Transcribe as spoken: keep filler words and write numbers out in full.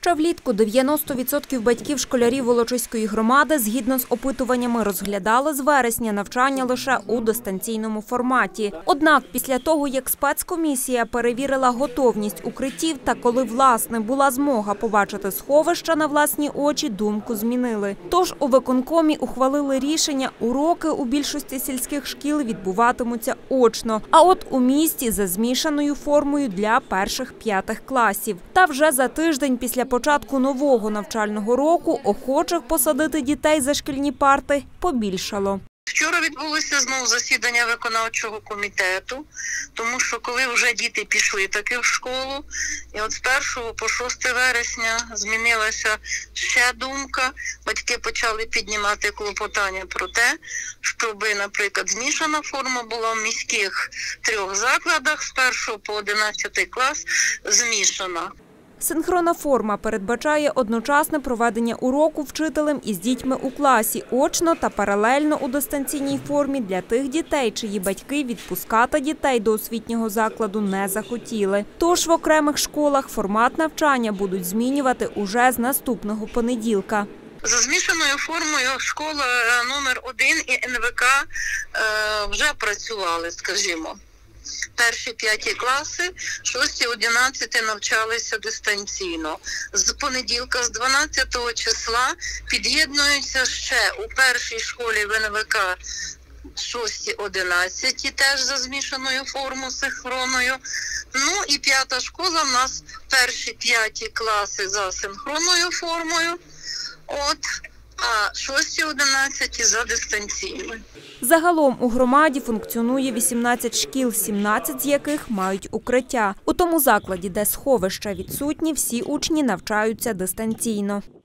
Ще влітку дев'яносто відсотків батьків школярів Волочиської громади, згідно з опитуваннями, розглядали з вересня навчання лише у дистанційному форматі. Однак після того, як спецкомісія перевірила готовність укриттів та коли, власне, була змога побачити сховища на власні очі, думку змінили. Тож у виконкомі ухвалили рішення, уроки у більшості сільських шкіл відбуватимуться очно, а от у місті за змішаною формою для перших-п'ятих класів. Та вже за тиждень після початку нового навчального року охочих посадити дітей за шкільні парти побільшало. Вчора відбулося знову засідання виконавчого комітету, тому що коли вже діти пішли таки в школу, і от з першого по шосте вересня змінилася ще думка, батьки почали піднімати клопотання про те, щоб, наприклад, змішана форма була в міських трьох закладах з першого по одинадцятий клас змішана. Синхронна форма передбачає одночасне проведення уроку вчителем із дітьми у класі, очно та паралельно у дистанційній формі для тих дітей, чиї батьки відпускати дітей до освітнього закладу не захотіли. Тож в окремих школах формат навчання будуть змінювати уже з наступного понеділка. За змішаною формою школа номер один і ен ве ка вже працювали, скажімо. Перші п'яті класи, шості, одинадцяті навчалися дистанційно. З понеділка, з дванадцятого числа під'єднуються ще у першій школі в ен ве ка шості, одинадцяті, теж за змішаною формою синхронною. Ну і п'ята школа в нас перші п'яті класи за синхронною формою. От. А шості, одинадцяті за дистанційною. Загалом у громаді функціонує вісімнадцять шкіл, сімнадцять з яких мають укриття. У тому закладі, де сховища відсутні, всі учні навчаються дистанційно.